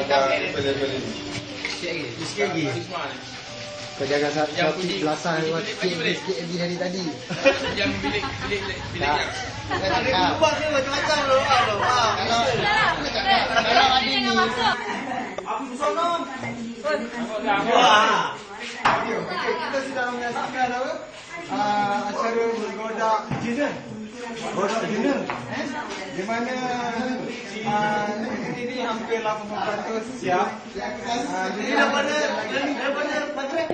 Sikit lagi. Kau jangan satu belasan sikit lagi dari tadi. Yang bilik Tak. Lupa ni macam-macam loh. Kalau ada ni. Apa sono? Wah. Okey, kita sudah menyaksikan apa? Acara bergoda dinner. Goda dinner. Di mana negeri ini hampir 80% siap. Ini daripada Maghrib.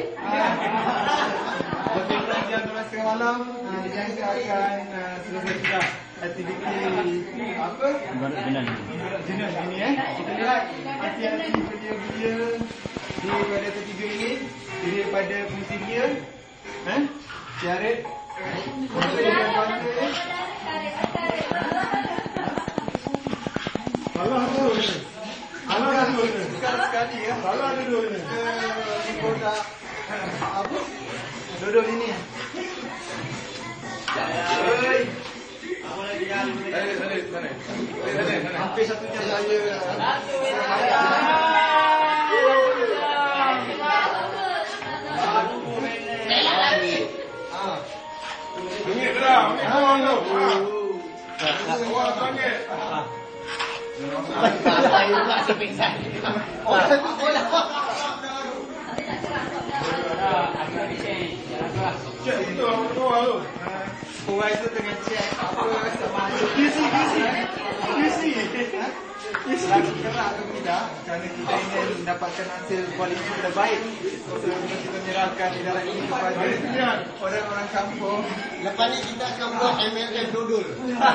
Betul jam 12 malam yang kita akan selesai sudah aktiviti apa? Dinner ini Kita lihat aktiviti video-video daripada ketiga ini daripada fungsi dia. Syarif. Allah tu. Sekali ya. Allah ada dua ni. Kodak apa? Dodol ini. Hampir 1 jam saya. Ini geram. Cek itu apa tu? Orang itu tengah cek apa sama Lagu kerak atau tidak, kerana kita ingin mendapatkan hasil kualiti terbaik. Sebelum kita menyerahkan idaran ini kepada orang-orang kampung. Lepas ni kita akan buat MLM dodol.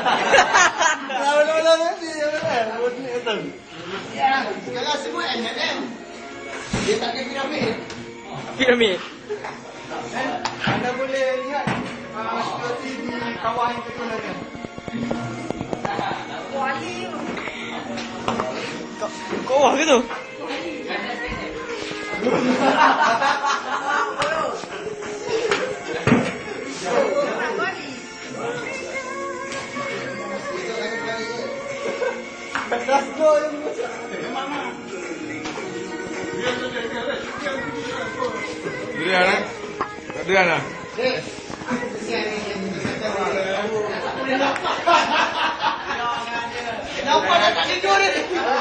Sekarang semua MLM. Dia tak ada piramid. Anda boleh lihat situasi di kawah yang terkenal. Kawah ke tu? Dia lah. Kenapa dah tak tidur ni?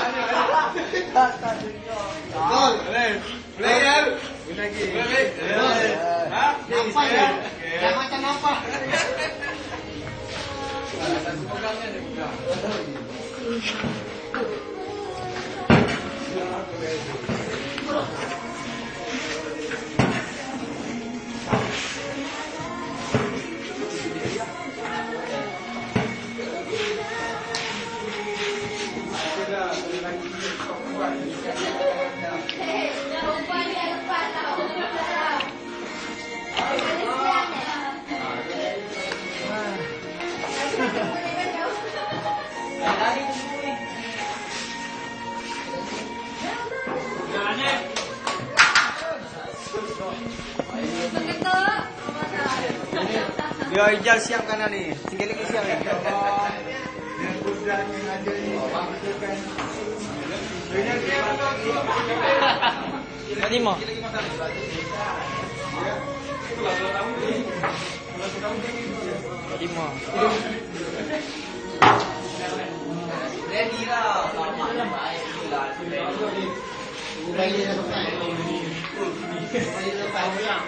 Gol. Player. Lagi. Nampak ya? Dah macam nampak. Dia Ijal siapkan ni. Tinggal lagi siap ni. Yang kudrat yang ada ni maksudkan Lima. Lima. Ready lah. Bayi dah lepas. Bayi dah lepas.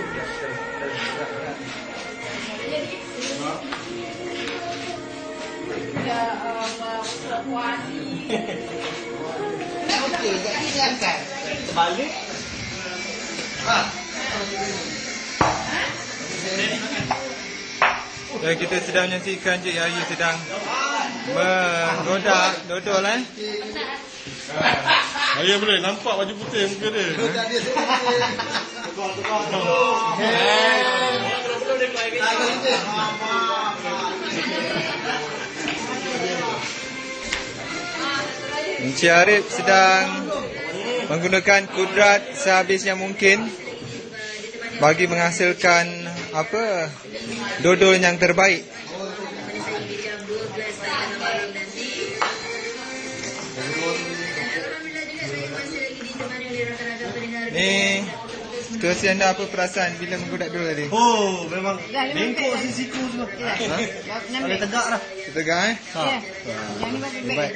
Okey, jadi dia akan terbalik. Dan kita sedang menyaksikan Cik Yahya sedang menggoda dodol Saya boleh nampak baju putih muka dia. Tak ada sini. Encik Arif sedang menggunakan kudrat sehabis yang mungkin bagi menghasilkan apa dodol yang terbaik. Ni situasi anda apa perasaan bila menggoda dulu tadi? Oh, memang bengkok siku semua. Boleh tegak dah. Tegak Ya. Yang ni baik.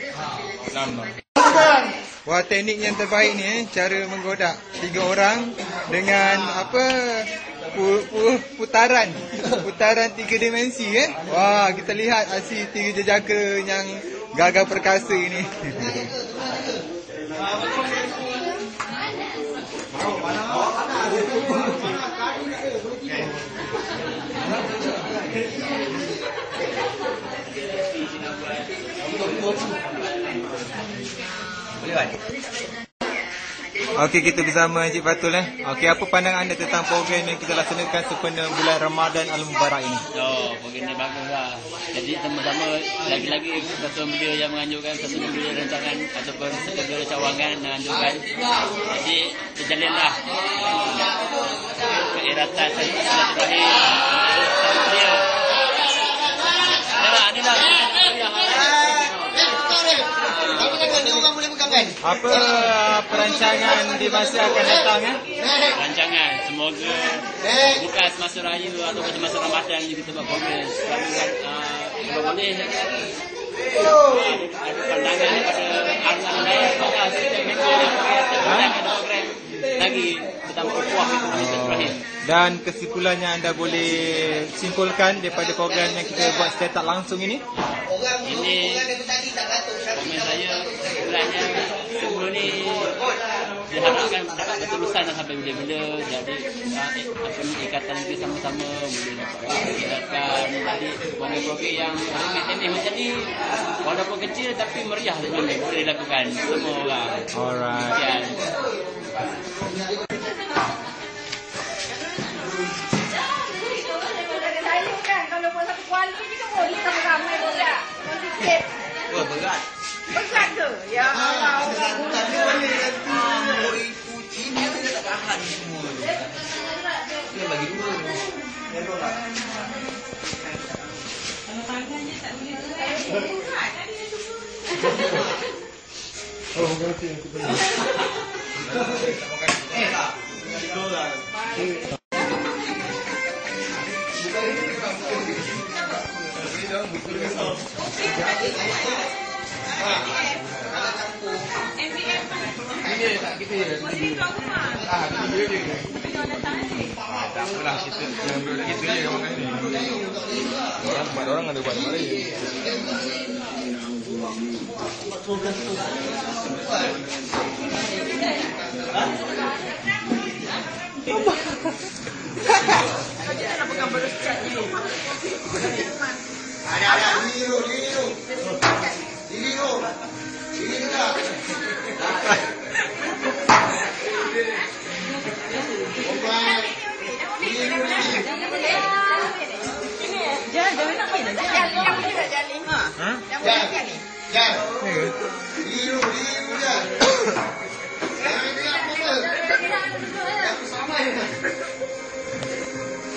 Wah, teknik yang terbaik ni cara menggoda 3 orang dengan apa putaran 3 dimensi Wah, kita lihat aksi 3 jejaka yang gagah perkasa ini. Okey, kita bersama Encik Fatul Okey, apa pandangan anda tentang program yang kita laksanakan sempena bulan Ramadan Al-Mubarak ini? Oh, program ni baguslah. Jadi sama-sama lagi-lagi satu beliau yang menganjurkan, satu beliau rancangan ataupun satu beliau cawangan menganjurkan. Jadi terjalinlah keeratan silaturahim satu beliau. Nampak ni dah. Apa perancangan di masa akan datang Rancangan semoga bukan semasa raya atau semasa Ramadan je kita buat program. Kalau boleh ada pandangan pada angan raya bagus setiap minggu ada program lagi bertambah kuah itu terakhir. Dan kesimpulannya anda boleh simpulkan daripada program yang kita buat secara tak langsung ini? Ini komen saya sebenarnya semua ni diharapkan dapat berterusan sampai bila-bila. Jadi ikatan kita sama-sama boleh dapat diharapkan. Jadi program-program yang teknik macam ni walaupun kecil tapi meriah boleh dilakukan semua orang. Alright. Kalau buat satu kuali ni kan boleh ramai-ramai borak. Sikit. Wah, berat. Berat ke? Ya Allah. Tapi boleh nanti puji ni dia tak tahan semua. Dia bagi dua. Oh, berarti aku beli. Orang ada buat apa lagi? Ada liru. Liru.